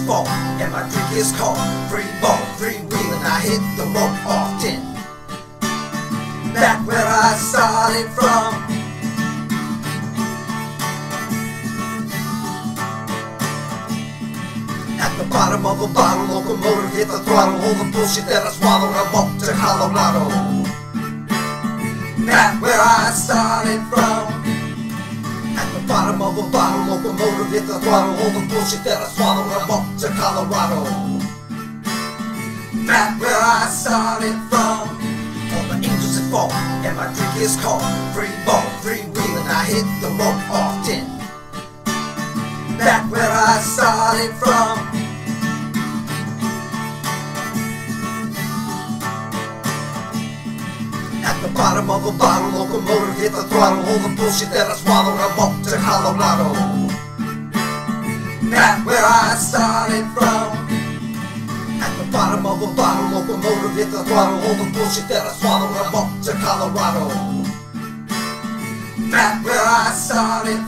fault, and my drink is called free ball, freewheeling. I hit the road often. Back where I started from. At the bottom of a bottle, locomotive hit the throttle. All the bullshit that I swallowed, I walked to Colorado. Back where I started from. At the bottom of a bottle, locomotive hit the throttle. All the bullshit that I swallowed, I walked to Colorado. Back where I started from. All the angels at fault, and my drink is called free ball, freewheeling. I hit the road often. Back where I started from. At the bottom of a bottle, locomotive hit the throttle. All the bullshit that I swallowed, I walked to Colorado. Back where I started from. At the bottom of a bottle, locomotive hit the throttle. All the bullshit that I swallowed, I walked to Colorado. Back where I started